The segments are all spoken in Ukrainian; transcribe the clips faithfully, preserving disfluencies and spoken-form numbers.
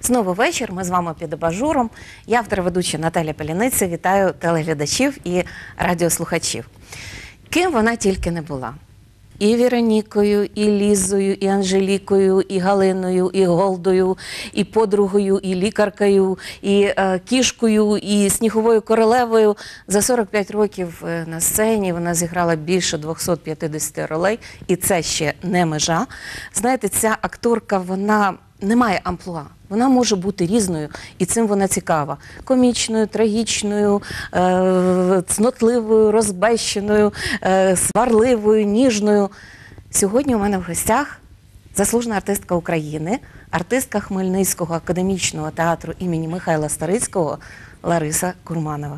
Знову вечір, ми з вами під абажуром. Я автор-ведуча Наталя Поляниця. Вітаю телеглядачів і радіослухачів. Ким вона тільки не була. І Веронікою, і Лізою, і Анжелікою, і Галиною, і Голдою, і подругою, і лікаркою, і е, кішкою, і сніговою королевою. За сорок п'ять років на сцені вона зіграла більше двохсот п'ятдесят ролей, і це ще не межа. Знаєте, ця акторка, вона не має амплуа. Вона може бути різною, і цим вона цікава. Комічною, трагічною, е цнотливою, розбещеною, е сварливою, ніжною. Сьогодні у мене в гостях заслужена артистка України, артистка Хмельницького академічного театру імені Михайла Старицького Лариса Курманова.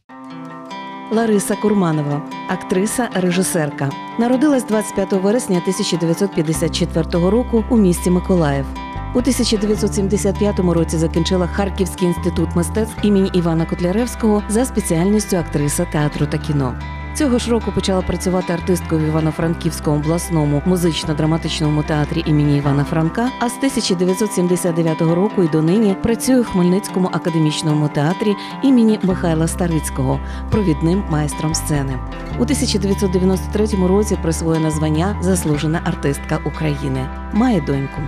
Лариса Курманова – актриса, режисерка. Народилась двадцять п'ятого вересня тисяча дев'ятсот п'ятдесят четвертого року у місті Миколаїв. У тисяча дев'ятсот сімдесят п'ятому році закінчила Харківський інститут мистецтв імені Івана Котляревського за спеціальністю актриса театру та кіно. Цього ж року почала працювати артисткою в Івано-Франківському обласному музично-драматичному театрі імені Івана Франка, а з тисяча дев'ятсот сімдесят дев'ятого року і донині працює в Хмельницькому академічному театрі імені Михайла Старицького, провідним майстром сцени. У тисяча дев'ятсот дев'яносто третьому році присвоєно звання «Заслужена артистка України». Має доньку.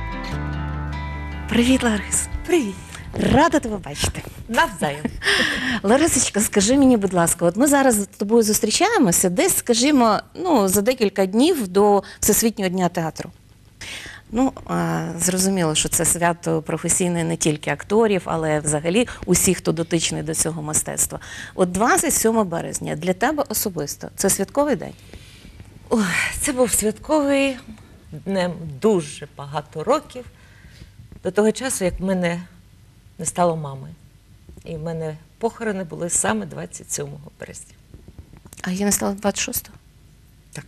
Привіт, Ларис. Привіт. Рада тебе бачити. Навзаєм. Ларисочка, скажи мені, будь ласка, от ми зараз з тобою зустрічаємося десь, скажімо, ну, за декілька днів до Всесвітнього дня театру. Ну, а, зрозуміло, що це свято професійне не тільки акторів, але взагалі усіх, хто дотичний до цього мистецтва. От двадцять сьомого березня для тебе особисто – це святковий день? Ой, це був святковий днем дуже багато років. До того часу, як в мене не стало мами. І в мене похорони були саме двадцять сьомого березня. А я не стала двадцять шостого? Так.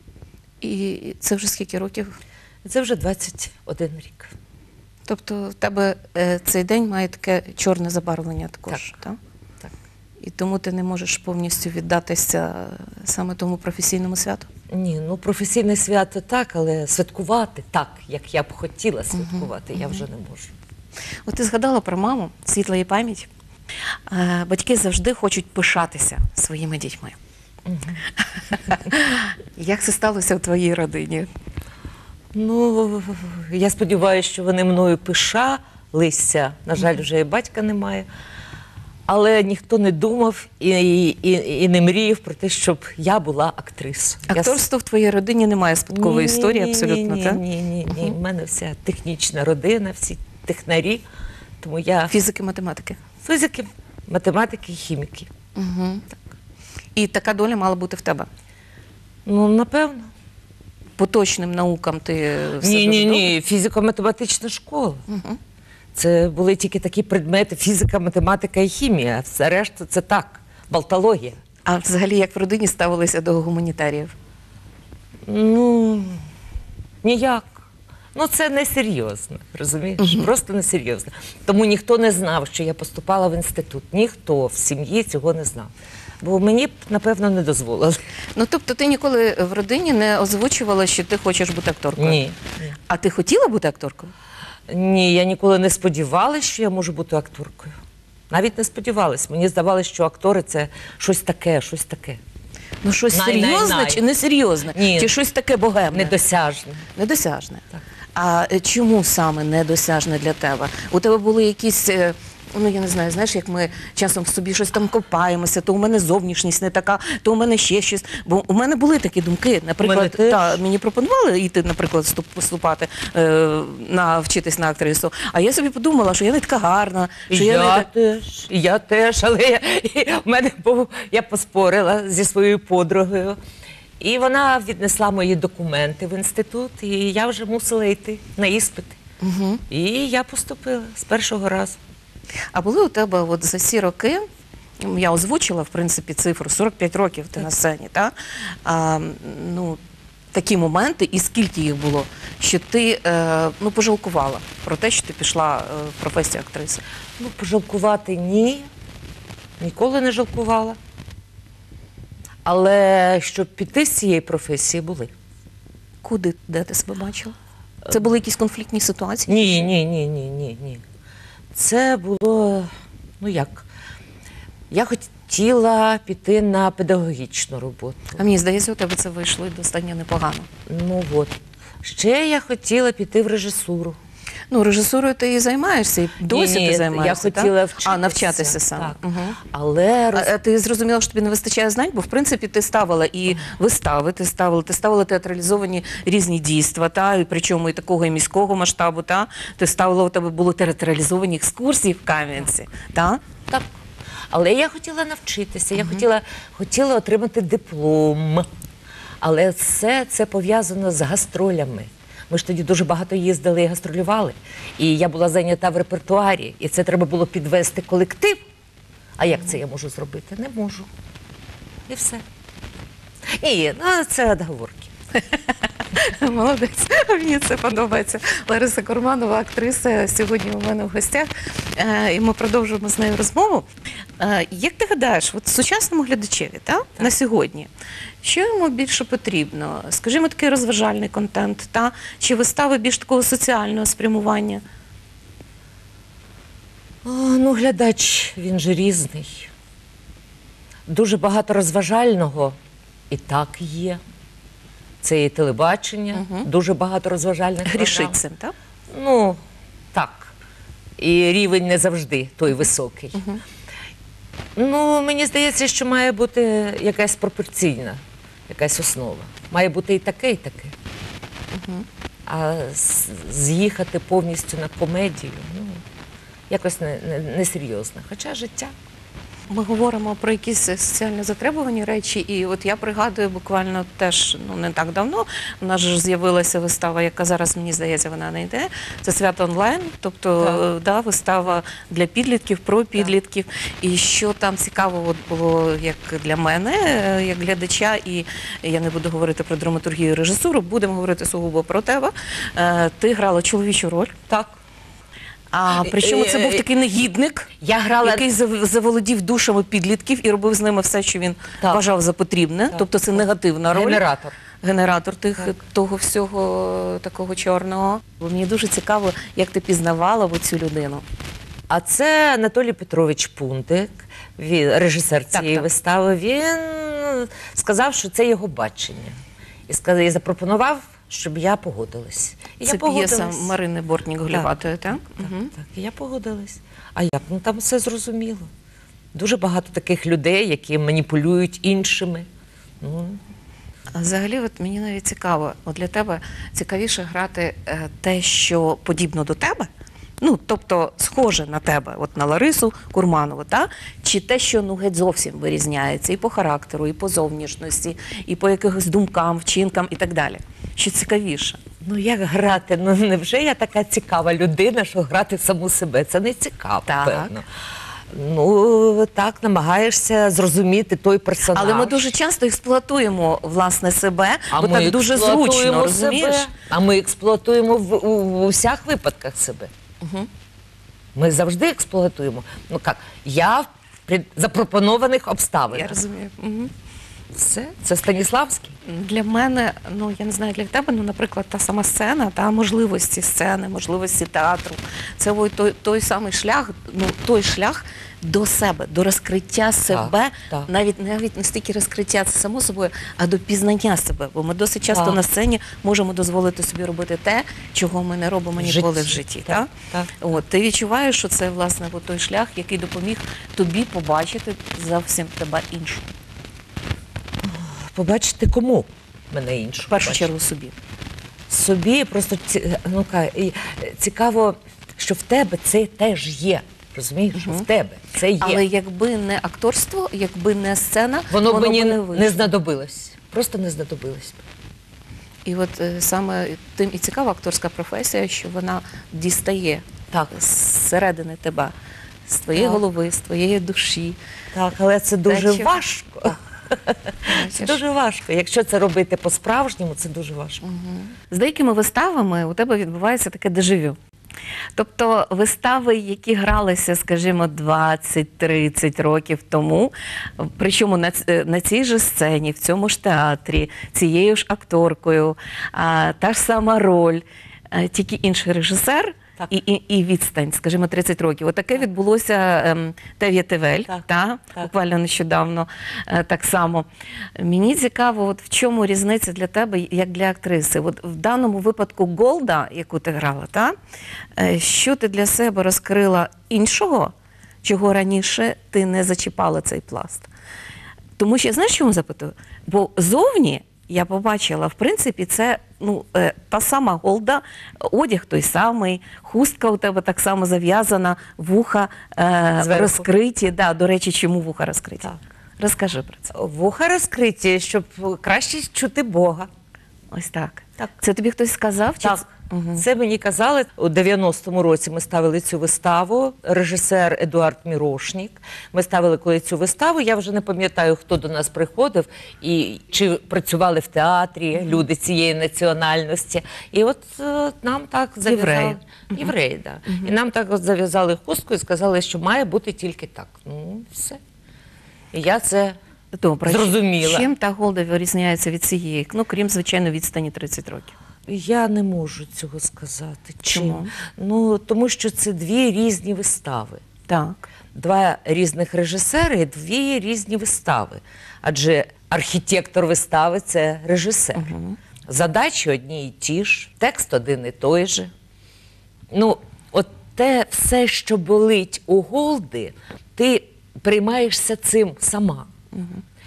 І це вже скільки років? Це вже двадцять один рік. Тобто в тебе е, цей день має таке чорне забарвлення також, так? Так? Так. І тому ти не можеш повністю віддатися саме тому професійному святу? Ні, ну професійне свято так, але святкувати так, як я б хотіла святкувати, uh-huh. я вже не можу. От ти згадала про маму, світла її пам'ять. Батьки завжди хочуть пишатися своїми дітьми. Uh-huh. Як це сталося в твоїй родині? Ну, я сподіваюся, що вони мною пишалися. На жаль, вже і батька немає. Але ніхто не думав і, і, і не мріяв про те, щоб я була актрисою. Акторство я... в твоїй родині немає спадкової ні, історії, ні, абсолютно, ні, так? Ні, ні, ні. Uh-huh. У мене вся технічна родина, всі технарі. Тому я... Фізики, математики? Фізики, математики, хіміки. Uh-huh. Так. І така доля мала бути в тебе? Ну, напевно. Поточним наукам ти все Ні, ні, ні, фізико-математична школа. Uh-huh. Це були тільки такі предмети: фізика, математика і хімія. Все решта – це так, балтологія. А взагалі як в родині ставилися до гуманітаріїв? Ну, ніяк. Ну, це несерйозно, розумієш? Uh-huh. Просто несерйозно. Тому ніхто не знав, що я поступала в інститут. Ніхто в сім'ї цього не знав. Бо мені б, напевно, не дозволили. Ну, тобто ти ніколи в родині не озвучувала, що ти хочеш бути акторкою? Ні. А ти хотіла бути акторкою? Ні, я ніколи не сподівалася, що я можу бути акторкою. Навіть не сподівалась. Мені здавалося, що актори – це щось таке, щось таке. Ну, щось най, серйозне най, най. чи несерйозне? Ні. Чи щось таке богемне? Недосяжне. Недосяжне. Так. А чому саме недосяжне для тебе? У тебе були якісь... Ну, я не знаю, знаєш, як ми часом в собі щось там копаємося, то у мене зовнішність не така, то у мене ще щось. Бо у мене були такі думки. Наприклад, та, мені пропонували йти, наприклад, поступати, е, на, вчитись на актрису. А я собі подумала, що я не така гарна. Що я, я не теж, я теж, але я, в мене був, я поспорила зі своєю подругою. І вона віднесла мої документи в інститут, і я вже мусила йти на іспити. Угу. І я поступила з першого разу. А були у тебе от за ці роки, я озвучила, в принципі, цифру, сорок п'ять років ти так. на сцені, так? А, ну, такі моменти, і скільки їх було, що ти е, ну, пожалкувала про те, що ти пішла в професію актриси? Ну, пожалкувати ні, ніколи не жалкувала. Але щоб піти з цієї професії, були. Куди, де ти себе бачила? Це були якісь конфліктні ситуації? Ні, ні, ні, ні, ні, ні. Це було, ну як, я хотіла піти на педагогічну роботу. А мені здається, у тебе це вийшло і достатньо непогано. Ну от. Ще я хотіла піти в режисуру. Ну, режисурою ти і займаєшся, і досі Ні, ти займаєшся, я хотіла так? вчитися. А, навчатися саме. Так. Угу. Але роз... А, а ти зрозуміла, що тобі не вистачає знань? Бо, в принципі, ти ставила і вистави, ти ставила, ти ставила театралізовані різні дійства, та? І причому і такого і міського масштабу, та? Ти ставила, у тебе були театралізовані екскурсії в Кам'янці, та? Так. Але я хотіла навчитися, я хотіла, хотіла отримати диплом. Але все це пов'язано з гастролями. Ми ж тоді дуже багато їздили і гастролювали. І я була зайнята в репертуарі. І це треба було підвести колектив. А як це я можу зробити? Не можу. І все. Ні, ну це відговорки. Молодець, мені це подобається. Лариса Курманова, актриса, сьогодні у мене в гостях, Е, і ми продовжуємо з нею розмову. Е, Як ти гадаєш, от сучасному глядачеві, та, на сьогодні, що йому більше потрібно? Скажімо, такий розважальний контент, та? Чи вистави більш такого соціального спрямування? О, ну, глядач, він же різний. Дуже багато розважального і так є. Це і телебачення, Угу. дуже багато розважальних Грішить програм. цим, так? Ну, так. І рівень не завжди той високий. Угу. Ну, мені здається, що має бути якась пропорційна, якась основа. Має бути і таке, і таке. Угу. А з- з'їхати повністю на комедію, ну, якось не, не, несерйозно. Хоча життя. Ми говоримо про якісь соціально затребувані речі, і от я пригадую буквально теж ну не так давно. У нас ж з'явилася вистава, яка зараз, мені здається, вона не йде. Це свято онлайн, тобто Так. да, вистава для підлітків, про підлітків. І що там цікаво от було як для мене, е, як глядача, і я не буду говорити про драматургію і режисуру, будемо говорити сугубо про тебе. Е, Ти грала чоловічу роль, так? А причому це був такий негідник, Я грала... який зав- заволодів душами підлітків і робив з ними все, що він Так. вважав за потрібне. Так. Тобто це негативна роль. Генератор. Генератор тих, Так. того всього такого чорного. Бо мені дуже цікаво, як ти пізнавала цю людину. А це Анатолій Петрович Пунтик, він, режисер цієї так. вистави. Він сказав, що це його бачення. І, сказав, і запропонував, щоб я погодилась. І Це я погодилась. п'єса Марини Бортнік-Голіватої, так? Так, Мгм. так, і я погодилась. А як? Ну там все зрозуміло. Дуже багато таких людей, які маніпулюють іншими. Ну, А взагалі, от мені навіть цікаво, от для тебе цікавіше грати е, те, що подібно до тебе, ну, тобто схоже на тебе, от на Ларису Курманову, та? Чи те, що ну, геть зовсім вирізняється і по характеру, і по зовнішності, і по якихось думкам, вчинкам і так далі. Що цікавіше? ну як грати? Ну невже я така цікава людина, що грати саму себе? Це не цікаво, Так. певно. Ну, так, намагаєшся зрозуміти той персонаж. Але ми дуже часто експлуатуємо, власне, себе, А бо ми так дуже експлуатуємо зручно, розумієш? себе. А ми експлуатуємо в, у, у всіх випадках себе. Угу. Ми завжди експлуатуємо. Ну як, я при запропонованих обставинах. Я розумію. Угу. Все, це Станіславський. Для мене, ну я не знаю, для тебе, ну, наприклад, та сама сцена, та можливості сцени, можливості театру. Це ой, той, той самий шлях, ну той шлях до себе, до розкриття себе, так. навіть навіть не стільки розкриття це само собою, а до пізнання себе. Бо ми досить часто Так. на сцені можемо дозволити собі робити те, чого ми не робимо В ніколи житті. в житті. Так, Так? так. От ти відчуваєш, що це власне от той шлях, який допоміг тобі побачити зовсім тебе іншу. Побачити кому мене іншу. В першу побачити. чергу собі. Собі просто ці- ну, ка- і, е, цікаво, що в тебе це теж є. Розумієш, що в тебе це є. Але якби не акторство, якби не сцена, воно, б мені би не не, вийшло. знадобилось. Просто не знадобилось. І от е, саме тим і цікава акторська професія, що вона дістає Так. зсередини тебе, з твоєї Так. голови, з твоєї душі. Так, але це дуже Та чи- важко. Це дуже важко. Якщо це робити по-справжньому, це дуже важко. З деякими виставами у тебе відбувається таке дежавю. Тобто вистави, які гралися, скажімо, двадцять-тридцять років тому, причому на, ц- на цій же сцені, в цьому ж театрі, цією ж акторкою, а, та ж сама роль, а, тільки інший режисер, Так. І, і, і відстань, скажімо, тридцять років. Отаке відбулося ем, Тев'є Тевель, Так, та? так. Буквально нещодавно е, так само. Мені цікаво, от в чому різниця для тебе, як для актриси? От в даному випадку Голда, яку ти грала, та? Е, що ти для себе розкрила іншого, чого раніше ти не зачіпала цей пласт? Тому що, знаєш, чому запитую? Бо зовні я побачила, в принципі, це ну, е, та сама Голда, одяг той самий, хустка у тебе так само зав'язана, вуха е, Зверху. розкриті. Да, до речі, чому вуха розкриті? Так. Розкажи про це. Вуха розкриті, щоб краще чути Бога. Ось так. Так. Це тобі хтось сказав? Чи Так, це- Мгм. це мені казали. У дев'яностому році ми ставили цю виставу, режисер Едуард Мірошнік. Ми ставили коли цю виставу, я вже не пам'ятаю, хто до нас приходив, і чи працювали в театрі люди цієї національності. І от е, нам так зав'язали. Євреї. Євреї, да. І нам так от зав'язали хустку і сказали, що має бути тільки так. Ну, все. І я це Добре. зрозуміла. Чим та Голда вирізняється від цієї? Ну, крім, звичайно, відстані тридцять років. Я не можу цього сказати. Чим? Чому? Ну, тому що це дві різні вистави. Так. Два різних режисери, і дві різні вистави. Адже архітектор вистави – це режисер. Угу. Задачі одні й ті ж, текст один і той же. Ну, от те все, що болить у Голди, ти приймаєшся цим сама. Угу.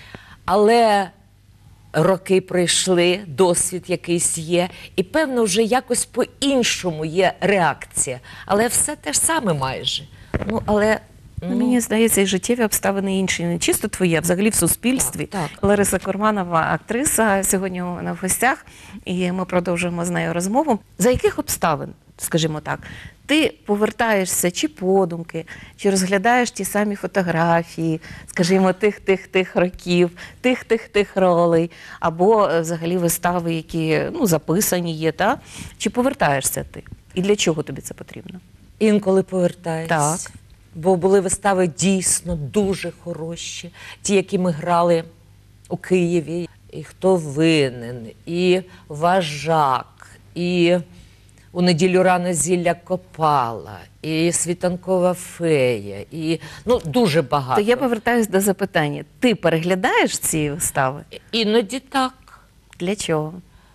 Але роки пройшли, досвід якийсь є, і, певно, вже якось по-іншому є реакція. Але все те ж саме майже. Ну, але... Ну, мені здається, і життєві обставини інші, не чисто твої, а взагалі в суспільстві. Так, так. Лариса Курманова, актриса, сьогодні у мене в гостях, і ми продовжуємо з нею розмову. За яких обставин, скажімо так, ти повертаєшся чи подумки, чи розглядаєш ті самі фотографії, скажімо, тих-тих-тих років, тих-тих-тих ролей, або е, взагалі вистави, які ну, записані є, та? Чи повертаєшся ти? І для чого тобі це потрібно? Інколи повертаюсь. Так. Бо були вистави дійсно дуже хороші. Ті, які ми грали у Києві. І «Хто винен», і «Важак», і «У неділю рано зілля копала», і «Світанкова фея», і ну, дуже багато. То я повертаюсь до запитання. Ти переглядаєш ці вистави? Іноді так. Для чого?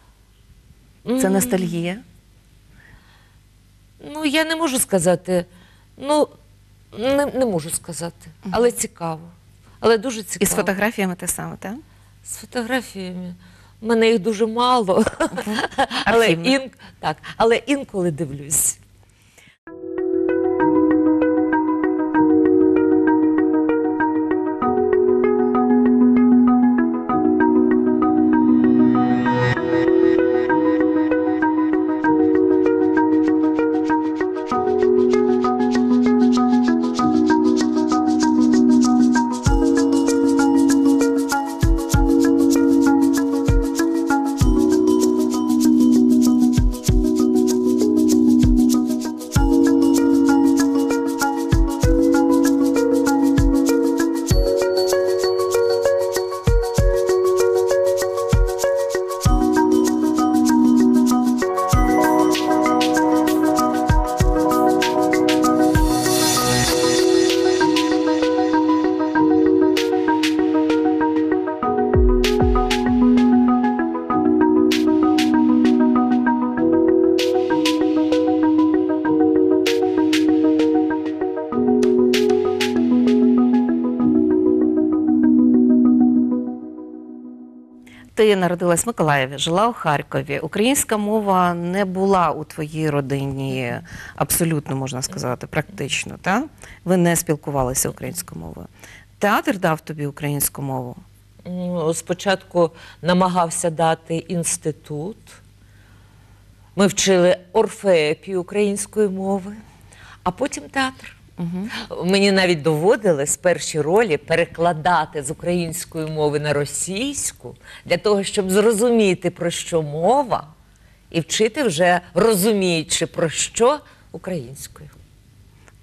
М, Це ностальгія? Ну, я не можу сказати. Ну, не, не можу сказати. Але цікаво. Але дуже цікаво. І з фотографіями те саме, так? З фотографіями. У мене їх дуже мало. але, Архівних. ін... так, але інколи дивлюсь. Ти народилась в Миколаєві, жила у Харкові. Українська мова не була у твоїй родині абсолютно, можна сказати, практично, так? Ви не спілкувалися українською мовою. Театр дав тобі українську мову? Ну, спочатку намагався дати інститут. Ми вчили орфеепію української мови, а потім театр. Угу. Мені навіть доводилось перші ролі перекладати з української мови на російську, для того, щоб зрозуміти, про що мова, і вчити вже, розуміючи, про що, українською.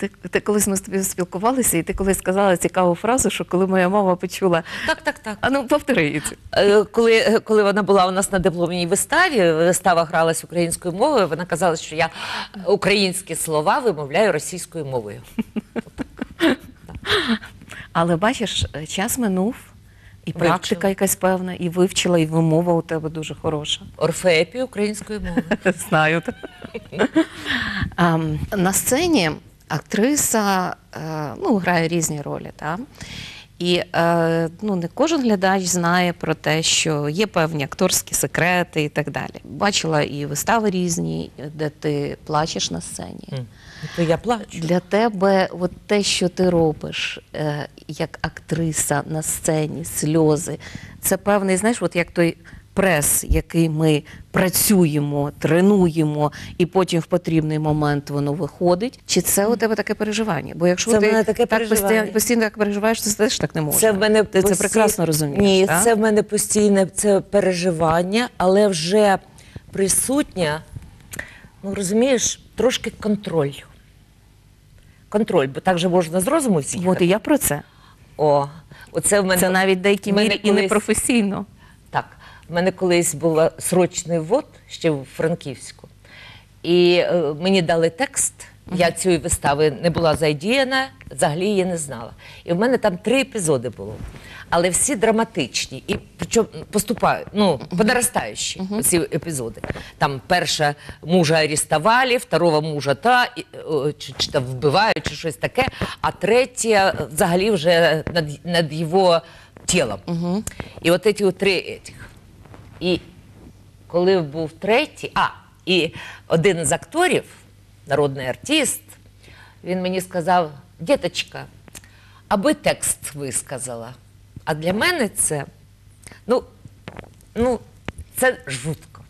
Ти, ти колись ми з тобою спілкувалися, і ти колись сказала цікаву фразу, що коли моя мама почула, Так, так, так. а ну повтори її цю. Е, Коли, коли вона була у нас на дипломній виставі, вистава гралась українською мовою, вона казала, що я українські слова вимовляю російською мовою. Але бачиш, час минув, і Вивчила. практика якась певна, і вивчила, і вимова у тебе дуже хороша. Орфеепію українською мовою. Знаю. Ем, На сцені актриса е, ну, грає різні ролі. Та? І е, ну, не кожен глядач знає про те, що є певні акторські секрети і так далі. Бачила і вистави різні, де ти плачеш на сцені. М. То я плачу. Для тебе от те, що ти робиш е, як актриса на сцені, сльози, це певний, знаєш, от як той прес, який ми працюємо, тренуємо, і потім в потрібний момент воно виходить. Чи це у тебе таке переживання? Бо якщо Це в ти мене таке так переживання. постійно, постійно так переживаєш, то це теж так не можна. Це в мене ти це постій- прекрасно розумієш. Ні, так? це в мене постійне це переживання, але вже присутня, ну розумієш, трошки контроль. Контроль, бо так же можна з розуму з'їхати. От і я про це. О, оце в мене. Це навіть в деякій в мене мірі і колись- непрофесійно. Так, в мене колись був срочний ввод ще в Франківську, і е, мені дали текст. Я цієї вистави не була задіяна, взагалі її не знала. І в мене там три епізоди було. Але всі драматичні, і причому поступають, ну, по наростаючі ці епізоди. Там перша мужа арестували, второго мужа та, і, о, чи, чи там вбивають, чи щось таке, а третя взагалі вже над, над його тілом. І от ці три етих. І коли був третій, а, і один з акторів, народний артист, він мені сказав: «Діточка, аби текст висказала». А для мене це, ну, ну, це жутко.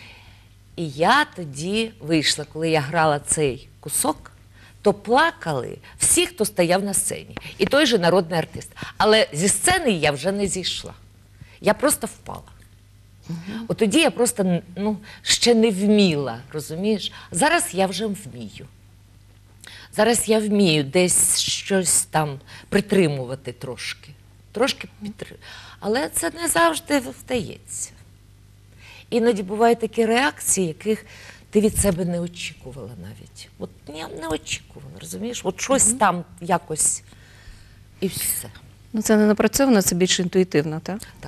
І я тоді вийшла, коли я грала цей кусок, то плакали всі, хто стояв на сцені. І той же народний артист. Але зі сцени я вже не зійшла. Я просто впала. От тоді я просто, ну, ще не вміла, розумієш? Зараз я вже вмію. Зараз я вмію десь щось там притримувати трошки. Трошки підтримувати. Але це не завжди вдається. Іноді бувають такі реакції, яких ти від себе не очікувала навіть. От я не очікувала, розумієш? От щось mm-hmm. там якось і все. Ну це не напрацьовано, це більш інтуїтивно, так? Так.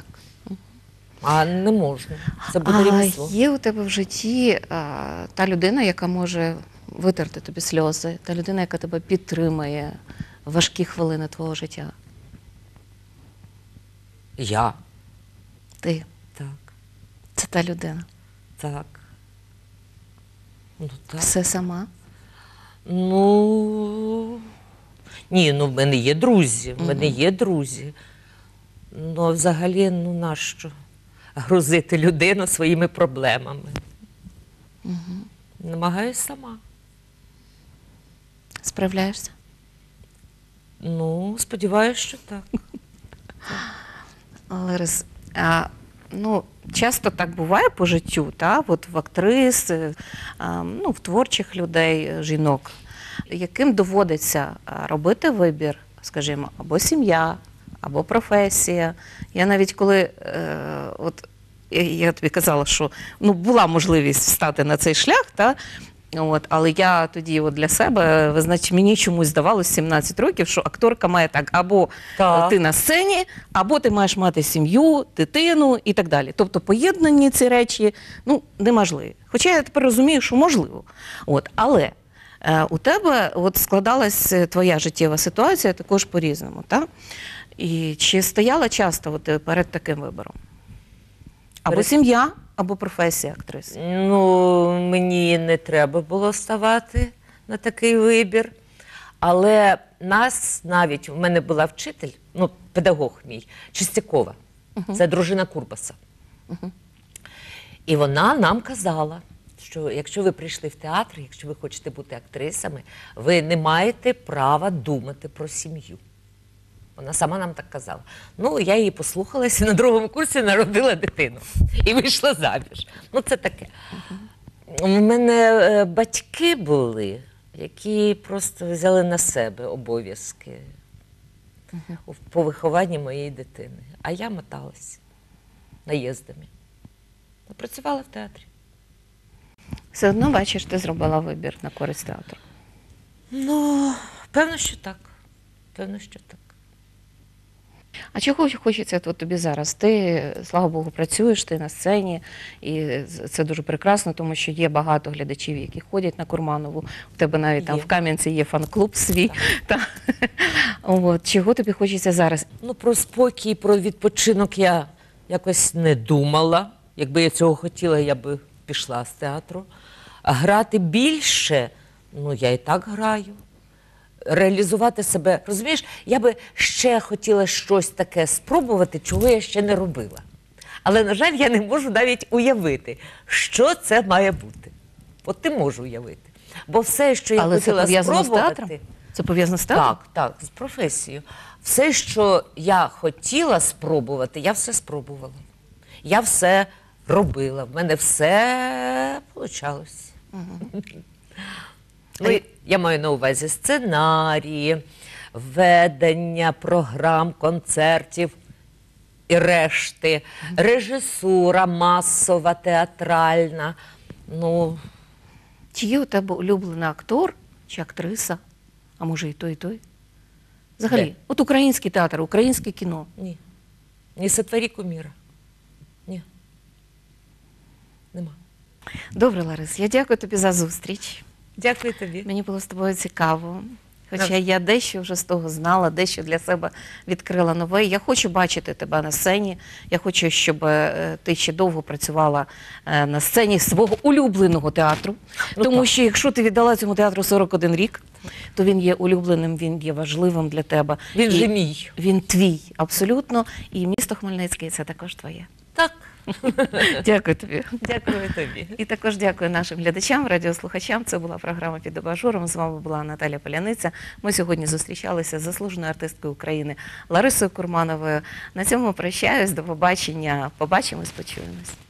А не можна. Це буде а ремесло. Є у тебе в житті а, та людина, яка може витерти тобі сльози, та людина, яка тебе підтримує в важкі хвилини твого життя? Я. Ти. Так. Це та людина. Так. Ну, так. Все сама? Ну, ні, ну в мене є друзі, в мене є друзі. Ну, взагалі, ну нащо грузити людину своїми проблемами? Угу. Намагаюсь сама. Справляєшся? Ну, сподіваюся, що так. Ларис, а, ну, часто так буває по життю, та? От в актрис, а, ну, в творчих людей, жінок, яким доводиться робити вибір, скажімо, або сім'я, або професія. Я навіть коли, е, от, я, я тобі казала, що ну, була можливість встати на цей шлях, та? От, але я тоді от для себе, ви знаєте, мені чомусь здавалося сімнадцять років, що акторка має так, або Так. ти на сцені, або ти маєш мати сім'ю, дитину і так далі. Тобто поєднані ці речі, ну, неможливі. Хоча я тепер розумію, що можливо. От, але е, у тебе от складалась твоя життєва ситуація також по-різному, так? І чи стояла часто от, перед таким вибором? Або Перед- сім'я, або професія актриси? Ну, мені не треба було ставати на такий вибір. Але нас навіть, у мене була вчитель, ну, педагог мій, Чистякова, це дружина Курбаса. І вона нам казала, що якщо ви прийшли в театр, якщо ви хочете бути актрисами, ви не маєте права думати про сім'ю. Вона сама нам так казала. Ну, я її послухалася, на другому курсі народила дитину і вийшла заміж. Ну, це таке. У мене е, батьки були, які просто взяли на себе обов'язки у- по вихованні моєї дитини. А я моталась наїздами. Ну, працювала в театрі. Все одно, бачиш, ти зробила вибір на користь театру. Ну, певно, що так. Певно, що так. А чого хочеться от тобі зараз? Ти, слава Богу, працюєш, ти на сцені, і це дуже прекрасно, тому що є багато глядачів, які ходять на Курманову. У тебе навіть там Є. в Кам'янці є фан-клуб свій. Та. От, чого тобі хочеться зараз? Ну, про спокій, про відпочинок я якось не думала. Якби я цього хотіла, я би пішла з театру. А грати більше, ну, я і так граю. Реалізувати себе. Розумієш, я би ще хотіла щось таке спробувати, чого я ще не робила. Але, на жаль, я не можу навіть уявити, що це має бути. От ти можу уявити. Бо все, що я Але це хотіла пов'язано з спробувати... театром? Це пов'язано з театром? Так, так, з професією. Все, що я хотіла спробувати, я все спробувала. Я все робила. В мене все вийшло. Ну, і я маю на увазі сценарії, ведення програм, концертів і решти, режисура масова, театральна. Ну, Чи є у тебе улюблений актор чи актриса? А може і той, і той? Взагалі, Де? от український театр, українське кіно. ні. Не сотворі куміра. Ні. Нема. Добре, Ларис, я дякую тобі за зустріч. Дякую тобі. Мені було з тобою цікаво. Хоча Навз- я дещо вже з того знала, дещо для себе відкрила нове. Я хочу бачити тебе на сцені. Я хочу, щоб е, ти ще довго працювала е, на сцені свого улюбленого театру. Ну, Тому так. що якщо ти віддала цьому театру сорок один рік, то він є улюбленим, він є важливим для тебе. Він І же мій. Він твій, абсолютно. І місто Хмельницький – це також твоє. Так. Дякую тобі. Дякую тобі. І також дякую нашим глядачам, радіослухачам. Це була програма «Під абажуром». З вами була Наталя Поляниця. Ми сьогодні зустрічалися з заслуженою артисткою України Ларисою Курмановою. На цьому прощаюсь. До побачення. Побачимось, почуємось.